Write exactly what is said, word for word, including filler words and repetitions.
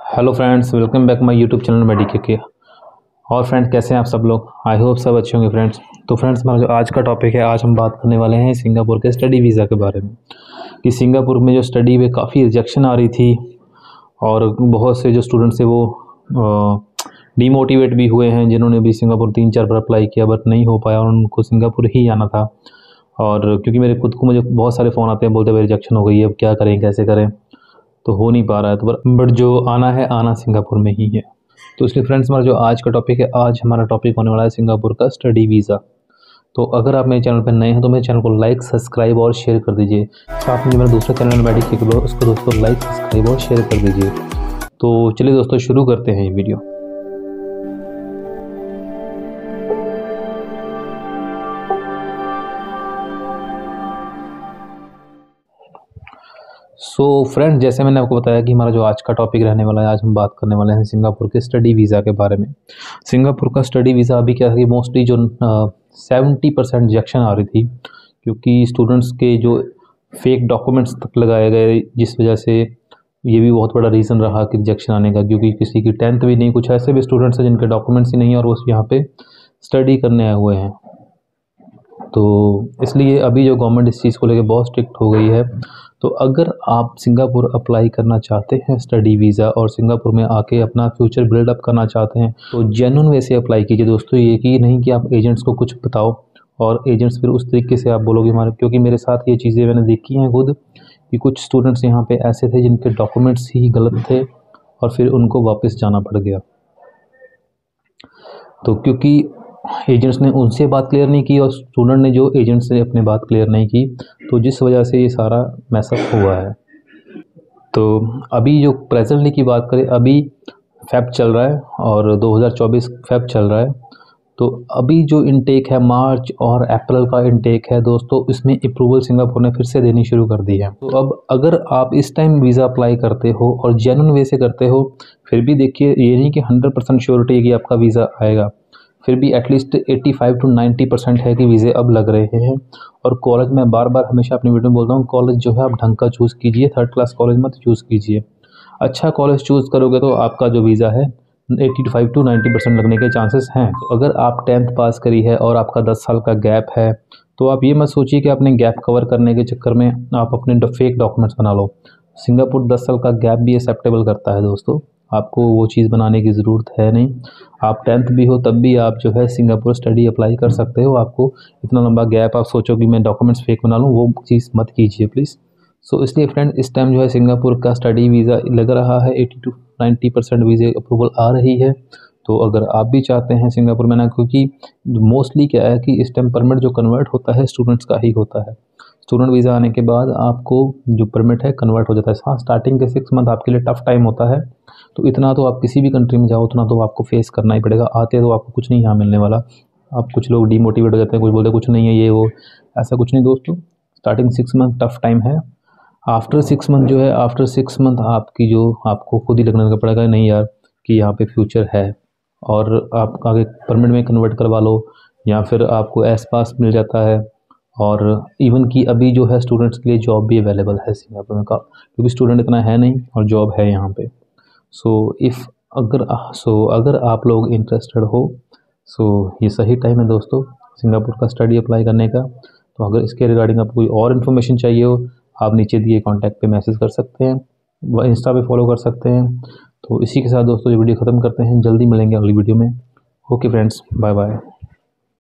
Hello friends, welcome back my YouTube channel मेडिके के। और फ्रेंड्स, कैसे हैं आप सब लोग? आई होप सब अच्छे होंगे फ्रेंड्स। तो फ्रेंड्स, हमारा जो आज का टॉपिक है, आज हम बात करने वाले हैं सिंगापुर के स्टडी वीज़ा के बारे में। कि सिंगापुर में जो स्टडी में काफ़ी रिजेक्शन आ रही थी और बहुत से जो स्टूडेंट्स थे वो डीमोटिवेट भी हुए हैं, जिन्होंने भी सिंगापुर तीन चार बार अप्लाई किया बट नहीं हो पाया और उनको सिंगापुर ही आना था। और क्योंकि मेरे खुद को मुझे बहुत सारे फ़ोन आते हैं, बोलते भाई रिजेक्शन हो गई है, अब क्या करें, कैसे करें, तो हो नहीं पा रहा है। तो बट जो आना है, आना सिंगापुर में ही है। तो इसलिए फ्रेंड्स, हमारा जो आज का टॉपिक है, आज हमारा टॉपिक होने वाला है सिंगापुर का स्टडी वीज़ा। तो अगर आप मेरे चैनल पर नए हैं तो मेरे चैनल को लाइक, सब्सक्राइब और शेयर कर दीजिए। साथ में जो मेरा दूसरा चैनल मेडिके के लोग, उसको दोस्तों लाइक, सब्सक्राइब और शेयर कर दीजिए। तो चलिए दोस्तों, शुरू करते हैं ये वीडियो। सो so, फ्रेंड्स, जैसे मैंने आपको बताया कि हमारा जो आज का टॉपिक रहने वाला है, आज हम बात करने वाले हैं सिंगापुर के स्टडी वीज़ा के बारे में। सिंगापुर का स्टडी वीज़ा अभी क्या है कि मोस्टली जो सेवेंटी परसेंट रिजेक्शन आ रही थी, क्योंकि स्टूडेंट्स के जो फेक डॉक्यूमेंट्स तक लगाए गए, जिस वजह से ये भी बहुत बड़ा रीज़न रहा कि रिजेक्शन आने का। क्योंकि किसी की टेंथ भी नहीं, कुछ ऐसे भी स्टूडेंट्स हैं जिनके डॉक्यूमेंट्स ही नहीं है और वो यहाँ पे स्टडी करने आए हुए हैं। तो इसलिए अभी जो गवर्नमेंट इस चीज़ को लेकर बहुत स्ट्रिक्ट हो गई है। तो अगर आप सिंगापुर अप्लाई करना चाहते हैं स्टडी वीज़ा और सिंगापुर में आके अपना फ्यूचर बिल्डअप करना चाहते हैं, तो जेन्युइन वे से अप्लाई कीजिए दोस्तों। ये कि नहीं कि आप एजेंट्स को कुछ बताओ और एजेंट्स फिर उस तरीके से आप बोलोगे हमारे। क्योंकि मेरे साथ ये चीज़ें मैंने देखी हैं खुद, कि कुछ स्टूडेंट्स यहाँ पे ऐसे थे जिनके डॉक्यूमेंट्स ही गलत थे और फिर उनको वापस जाना पड़ गया। तो क्योंकि एजेंट्स ने उनसे बात क्लियर नहीं की और स्टूडेंट ने जो एजेंट से अपनी बात क्लियर नहीं की, तो जिस वजह से ये सारा मैसअप हुआ है। तो अभी जो प्रेजेंटली की बात करें, अभी फेब चल रहा है और दो हज़ार चौबीस फेब चल रहा है। तो अभी जो इनटेक है, मार्च और अप्रैल का इनटेक है दोस्तों, इसमें अप्रूवल सिंगापुर ने फिर से देनी शुरू कर दी है। तो अब अगर आप इस टाइम वीज़ा अप्लाई करते हो और जेन्युइन वे से करते हो, फिर भी देखिए, ये नहीं कि हंड्रेड परसेंट श्योरिटी है कि आपका वीज़ा आएगा, फिर भी एटलीस्ट पचासी टू नब्बे परसेंट है कि वीज़े अब लग रहे हैं। और कॉलेज में बार बार हमेशा अपनी वीडियो में बोलता हूँ, कॉलेज जो है आप ढंग का चूज़ कीजिए, थर्ड क्लास कॉलेज मत चूज़ कीजिए। अच्छा कॉलेज चूज़ करोगे तो आपका जो वीज़ा है पचासी टू नब्बे परसेंट लगने के चांसेस हैं। तो अगर आप टेंथ पास करी है और आपका दस साल का गैप है, तो आप ये मत सोचिए कि अपने गैप कवर करने के चक्कर में आप अपने फेक डॉक्यूमेंट्स बना लो। सिंगापुर दस साल का गैप भी एक्सेप्टेबल करता है दोस्तों, आपको वो चीज़ बनाने की ज़रूरत है नहीं। आप टेंथ भी हो तब भी आप जो है सिंगापुर स्टडी अप्लाई कर सकते हो। आपको इतना लंबा गैप आप सोचो कि मैं डॉक्यूमेंट्स फेक बना लूँ, वो चीज़ मत कीजिए प्लीज़। सो so, इसलिए फ्रेंड, इस टाइम जो है सिंगापुर का स्टडी वीज़ा लग रहा है, अस्सी टू नब्बे परसेंट वीज़े अप्रूवल आ रही है। तो अगर आप भी चाहते हैं सिंगापुर में ना, क्योंकि मोस्टली क्या है कि इस टाइम परमिट जो कन्वर्ट होता है स्टूडेंट्स का ही होता है। स्टूडेंट वीज़ा आने के बाद आपको जो परमिट है कन्वर्ट हो जाता है। हाँ, स्टार्टिंग के सिक्स मंथ आपके लिए टफ टाइम होता है। तो इतना तो आप किसी भी कंट्री में जाओ, उतना तो आपको फेस करना ही पड़ेगा। आते तो आपको कुछ नहीं यहाँ मिलने वाला। आप कुछ लोग डीमोटिवेट हो जाते हैं, कुछ बोलते हैं कुछ नहीं है ये वो, ऐसा कुछ नहीं दोस्तों। Starting six month tough time है। आफ्टर सिक्स मंथ जो है, आफ्टर सिक्स मंथ आपकी जो आपको खुद ही लगने का पड़ेगा नहीं यार कि यहाँ पे फ्यूचर है, और आप आगे परमिट में कन्वर्ट करवा लो या फिर आपको एस पास मिल जाता है। और इवन कि अभी जो है स्टूडेंट्स के लिए जॉब भी अवेलेबल है सिंगापुर में का, क्योंकि स्टूडेंट इतना है नहीं और जॉब है यहाँ पे। सो इफ़ अगर सो अगर आप लोग इंटरेस्टेड हो, सो ये सही टाइम है दोस्तों सिंगापुर का स्टडी अप्लाई करने का। तो अगर इसके रिगार्डिंग आपको कोई और इन्फॉर्मेशन चाहिए हो, आप नीचे दिए कॉन्टैक्ट पे मैसेज कर सकते हैं, व इंस्टा पे फॉलो कर सकते हैं। तो इसी के साथ दोस्तों ये वीडियो ख़त्म करते हैं, जल्दी मिलेंगे अगली वीडियो में। Okay friends, bye bye.